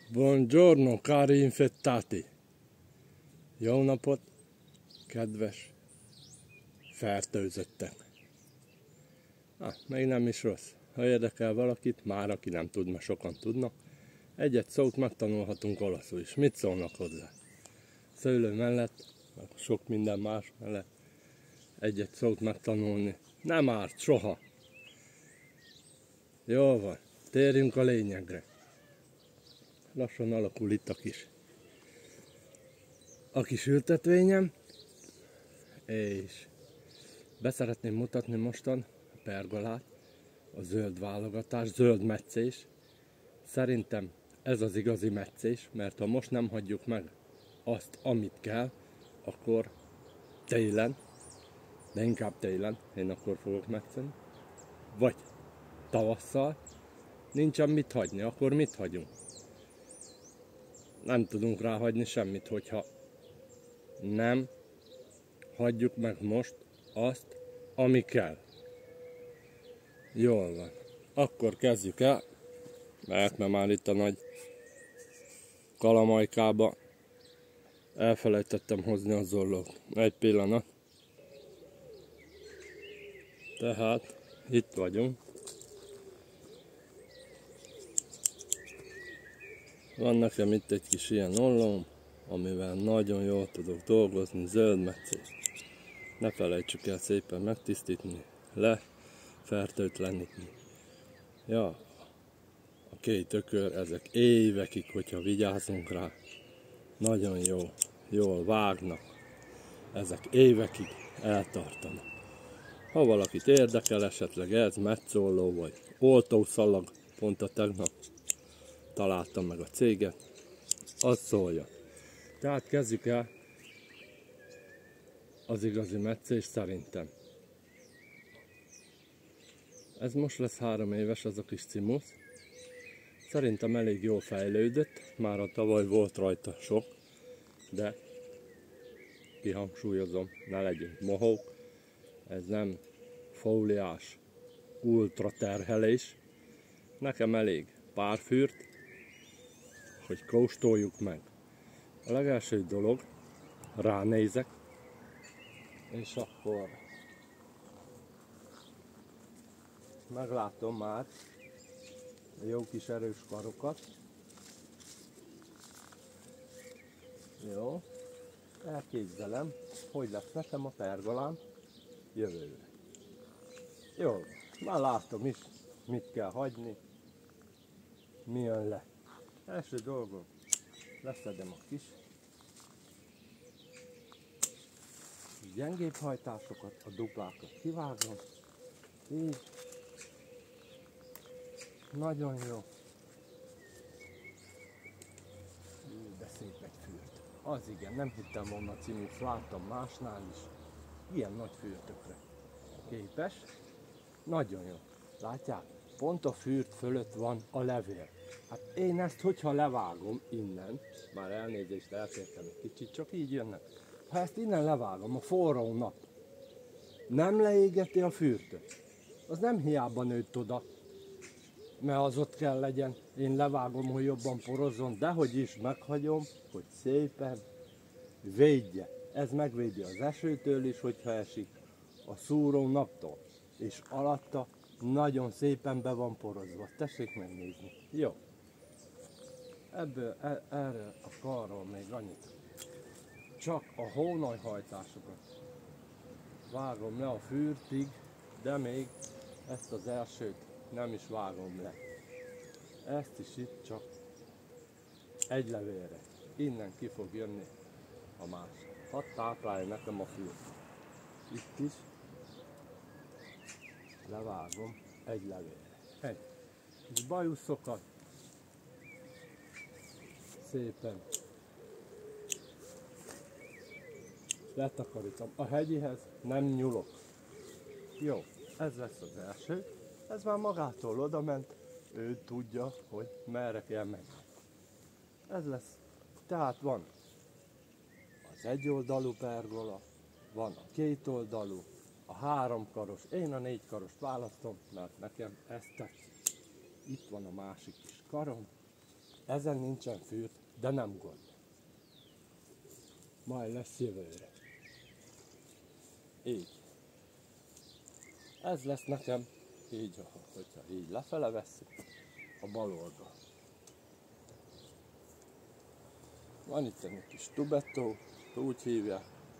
Buongiorno cari infettati! Jó napot, kedves fertőzöttek! Még nem is rossz. Ha érdekel valakit, már aki nem tud, mert sokan tudnak, egy-egy szót megtanulhatunk olaszul is. Mit szólnak hozzá? Szőlő mellett, meg sok minden más mellett egy-egy szót megtanulni nem árt soha. Jól van, térjünk a lényegre. Lassan alakul itt a kis ültetvényem, és beszeretném mutatni mostan a pergolát, a zöld válogatás, zöld meccés. Szerintem ez az igazi meccés, mert ha most nem hagyjuk meg azt, amit kell, akkor télen, de inkább télen, én akkor fogok metszeni, vagy tavasszal, nincsen mit hagyni, akkor mit hagyunk? Nem tudunk ráhagyni semmit, hogyha nem hagyjuk meg most azt, ami kell. Jól van. Akkor kezdjük el, mert már itt a nagy kalamajkába elfelejtettem hozni a zollót. Egy pillanat. Tehát itt vagyunk. Van nekem itt egy kis ilyen ollóm, amivel nagyon jól tudok dolgozni, zöld meccés. Ne felejtsük el szépen megtisztítani, lefertőtleníteni. Ja, a két ökör, ezek évekig, hogyha vigyázunk rá, nagyon jól vágnak. Ezek évekig eltartanak. Ha valakit érdekel esetleg ez, metzolló vagy oltószalag, pont a tegnap találtam meg a céget, az szólja. Tehát kezdjük el az igazi meccés szerintem. Ez most lesz 3 éves, az a kis cimusz. Szerintem elég jól fejlődött, már a tavaly volt rajta sok, de kihangsúlyozom, ne legyünk mohók. Ez nem fóliás ultra terhelés. Nekem elég pár fürt, hogy kóstoljuk meg. A legelső dolog, ránézek, és akkor meglátom már a jó kis erős karokat. Jó, elképzelem, hogy lesz nekem a pergolám jövőre. Jó, már látom is, mit kell hagyni, mi jön le. Első dolgom, leszedem a kis gyengébb hajtásokat, a duplákat kivágom, így, nagyon jó. De szép egy fürt. Az igen, nem hittem volna a cimus, láttam másnál is, ilyen nagy fürtökre képes. Nagyon jó. Látják? Pont a fürt fölött van a levél. Hát én ezt, hogyha levágom innen, már elnézést elkértem egy kicsit, csak így jönnek. Ha ezt innen levágom a forró nap, nem leégeti a fürtöt, az nem hiába nőtt oda, mert az ott kell legyen. Én levágom, hogy jobban porozzon, de hogy is meghagyom, hogy szépen védje. Ez megvédi az esőtől is, hogyha esik, a szúró naptól, és alatta nagyon szépen be van porozva. Tessék megnézni. Jó. Erről a karról még annyit. Csak a hónajhajtásokat vágom le a fürtig, de még ezt az elsőt nem is vágom le. Ezt is itt csak egy levélre. Innen ki fog jönni a másik. Hadd táplálja nekem a fürt. Itt is levágom egy levélre. Egy kis bajuszokat szépen letakarítom. A hegyihez nem nyúlok. Jó, ez lesz az első. Ez már magától oda ment, ő tudja, hogy merre kell menni. Ez lesz. Tehát van az egyoldalú pergola, van a kétoldalú, a 3 karos. Én a 4 karost választom, mert nekem ez tetszik. Itt van a másik kis karom. Ezen nincsen fürt, de nem gond. Majd lesz jövőre. Így. Ez lesz nekem, így, hogyha így lefele vesszük, a bal oldal. Van itt egy kis tubetto, úgy hívják.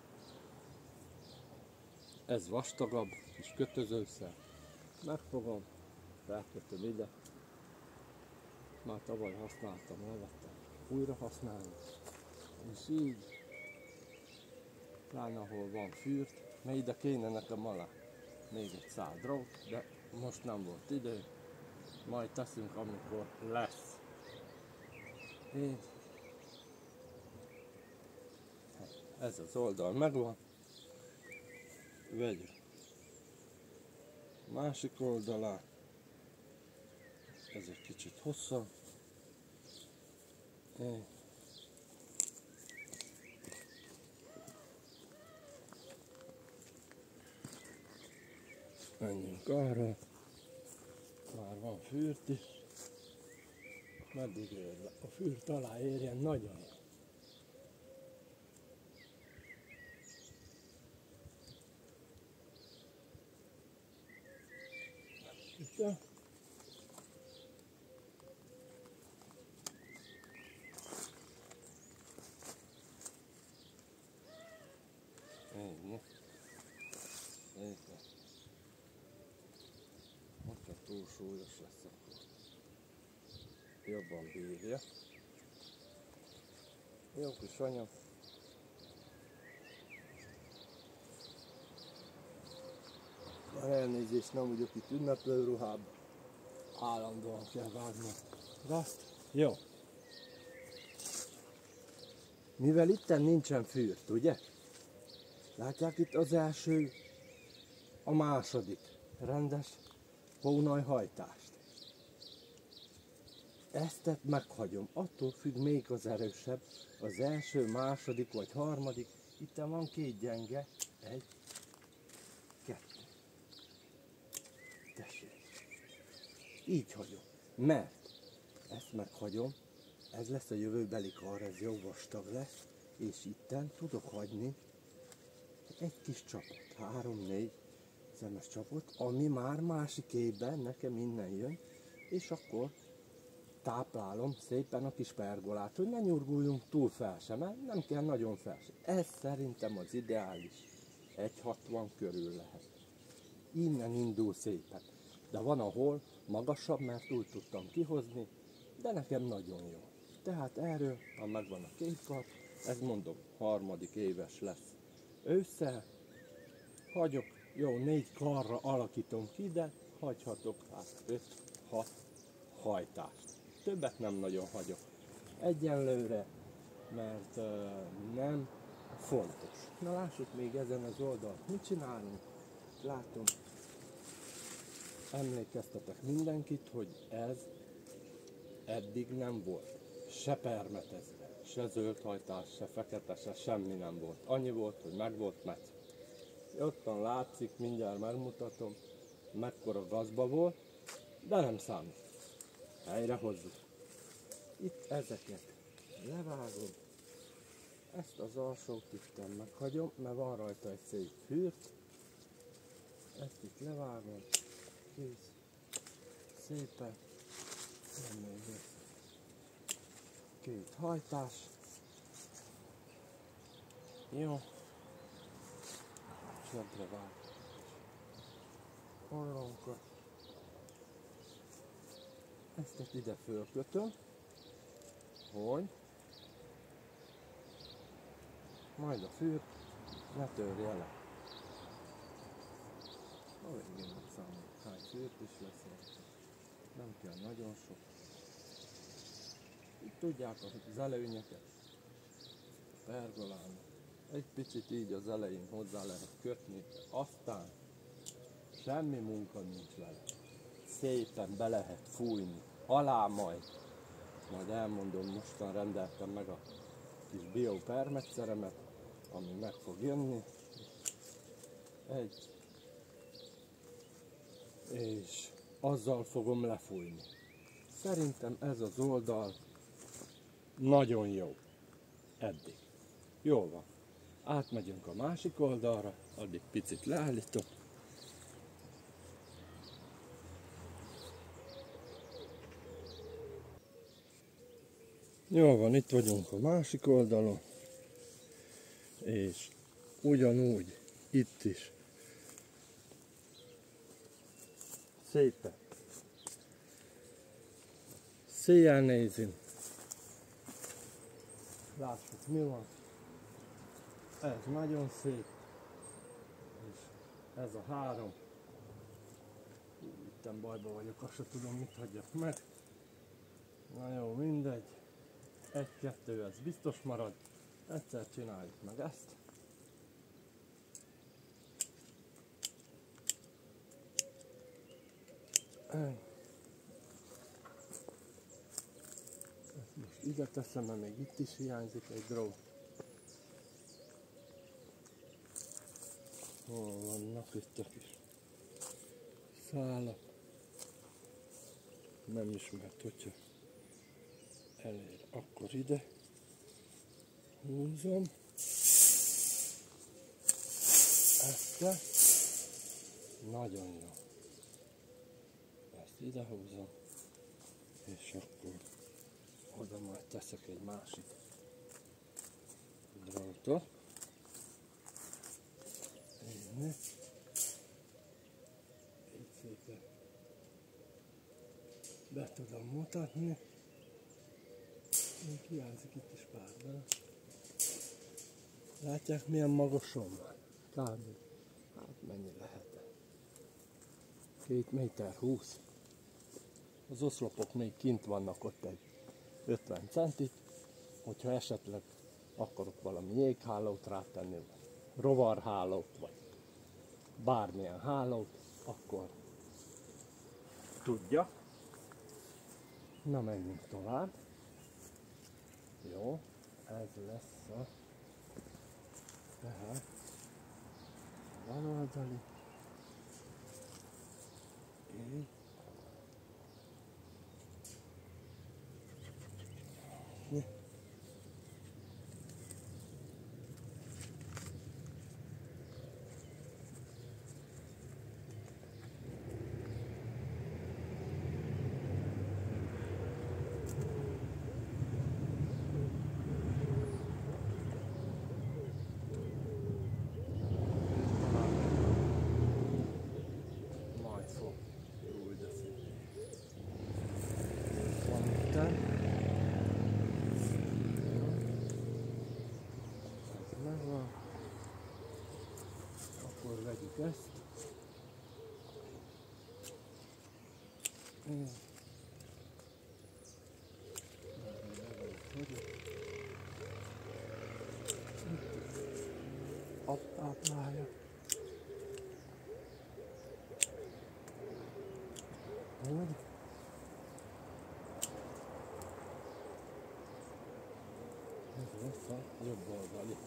Ez vastagabb, kis kötözőszer. Megfogom, felkötöm ide. Már tavaly használtam, levettem. Újra használni. És így, pláne ahol van fürt, mert ide kéne nekem alá még egy szál drót, de most nem volt idő. Majd teszünk, amikor lesz. Így. Ez az oldal megvan. Vegyük. Másik oldalán. Ez egy kicsit hosszabb. Menjünk arra. Már van fürt is. Meddig ér le? A fürt alá érjen nagyon. Ennyi. Hogyha túl súlyos lesz, akkor jobban bírja. Jó kis anyag. Már elnézést, nem vagyok itt ünneplő ruhában. Állandóan kell vágni azt. Jó. Mivel itten nincsen fürt, ugye? Látják itt az első, a második rendes hónajhajtást. Ezt meghagyom, attól függ még az erősebb, az első, második vagy harmadik. Itt van két gyenge, egy, kettő. Tessék. Így hagyom, mert ezt meghagyom, ez lesz a jövőbeli kar, ez jó vastag lesz, és itten tudok hagyni egy kis csapot, 3-4 szemes csapot, ami már másik évben nekem innen jön, és akkor táplálom szépen a kis pergolát, hogy ne nyurguljunk túl fel sem, mert nem kell nagyon fel sem. Ez szerintem az ideális, 1,60 körül lehet. Innen indul szépen, de van ahol magasabb, mert úgy tudtam kihozni, de nekem nagyon jó. Tehát erről, ha megvan a két kar, ez mondom, harmadik éves lesz. Ősszel hagyok, jó, 4 karra alakítom ki, de hagyhatok hát 5-6 hajtást. Többet nem nagyon hagyok. Egyenlőre, mert nem fontos. Na lássuk még ezen az oldalon, mit csinálunk. Látom, emlékeztetek mindenkit, hogy ez eddig nem volt. Se permetezve, se zöldhajtás, se fekete, se semmi nem volt. Annyi volt, hogy meg volt metsz. Ottan látszik, mindjárt megmutatom, mekkora gazba volt, de nem számít. Helyre hozzuk. Itt ezeket levágom, ezt az alsót itten meghagyom, mert van rajta egy szép fürt. Ezt itt levágom, kész, szépen, nem még lesz. 2 hajtás, jó, csöbre vágom ollónkat, ezt ide fölkötöm, hogy majd a fürt ne törje le. A végén megszámoljuk, hány fürt is lesz, nem kell nagyon sok. Itt tudják az előnyeket, a pergolának. Egy picit így az elején hozzá lehet kötni, aztán semmi munka nincs vele. Szépen be lehet fújni, alá majd elmondom, mostan rendeltem meg a kis biopermetszeremet, ami meg fog jönni. És azzal fogom lefújni. Szerintem ez az oldal Nagyon jó. Eddig. Jó van. Átmegyünk a másik oldalra, addig picit leállítok. Jó van, itt vagyunk a másik oldalon, és ugyanúgy itt is szépen széjjel nézünk. Lássuk, mi van. Ez nagyon szép. És ez a három. Itten bajba vagyok, azt sem tudom, mit hagyjak meg. Na jó, mindegy. Egy-kettő, ez biztos marad. Egyszer csináljuk meg ezt. Ezt most ide teszem, mert még itt is hiányzik egy dró. Hol vannak itt a kis szálak? Nem ismert, hogyha elér, akkor ide húzom ezt, nagyon jó, ezt ide húzom, és akkor oda majd teszek egy másik drótot. Így szépen be tudom mutatni. Még hiányzik itt is pár bele. Látják, milyen magason van? Kb. Hát mennyi lehet? 2 méter 20. Az oszlopok még kint vannak ott egy 50 centit. Hogyha esetleg akarok valami jéghálót rátenni, rovarhálót, vagy bármilyen hálót, akkor tudja. Na, menjünk tovább. Jó, ez lesz a tehát a baloldali. Így. Akkor vegyük ezt. Táplálja. Úgy. Ez lesz a jobb oldali.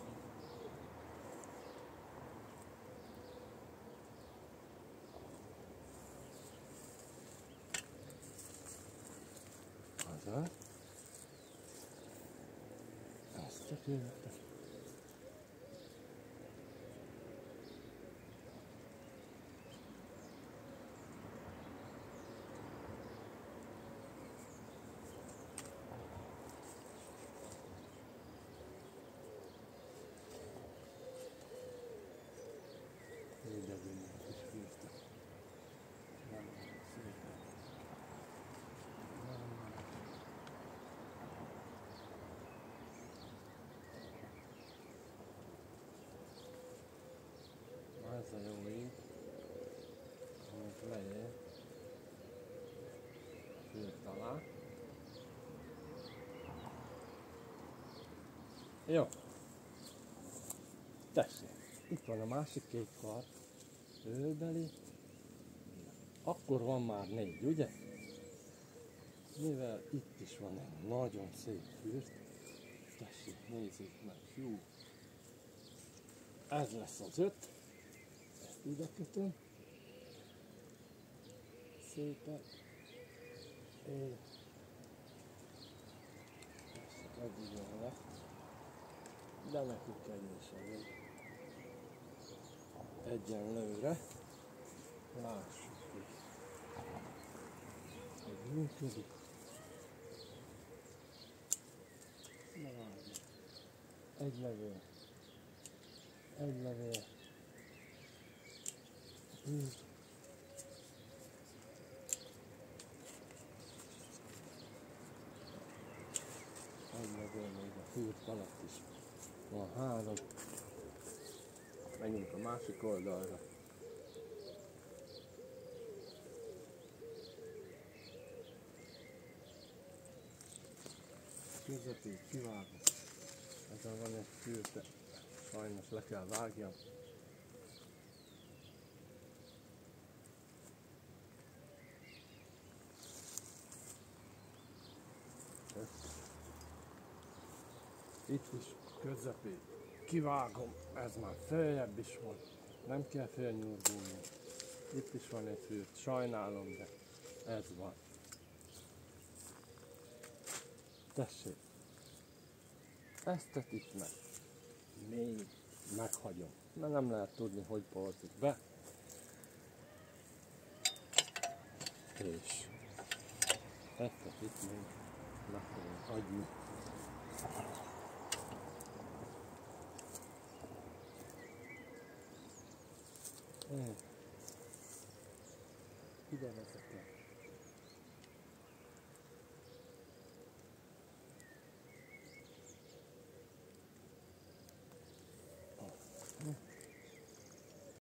Azaz. Ezt tökéletes. Ez a jó így, amit leér, fűrt alá. Jó, tessék, itt van a másik két kard, fölbeli, akkor van már 4, ugye? Mivel itt is van egy nagyon szép fürt, tessék, nézzék meg, jó. Ez lesz az 5. Ide kötöm, szépen, és de nekünk ennyi is elég. Egyenlőre. Lássuk is, hogy működik. Na várj. Egy levél. Egy levél. Egy levél még a fürt alatt is. Van 3. Menjünk a másik oldalra. Közepén kivágom. Ezen van egy fürte. Sajnos le kell vágjam. Itt is közepén kivágom. Ez már följebb is van. Nem kell fölnyúlgulni. Itt is van egy fürt. Sajnálom, de ez van. Tessék. Ezt itt meg. Még meghagyom. Mert nem lehet tudni, hogy porzik be. És ezt itt még meg fogom hagyni. Ide vezetek.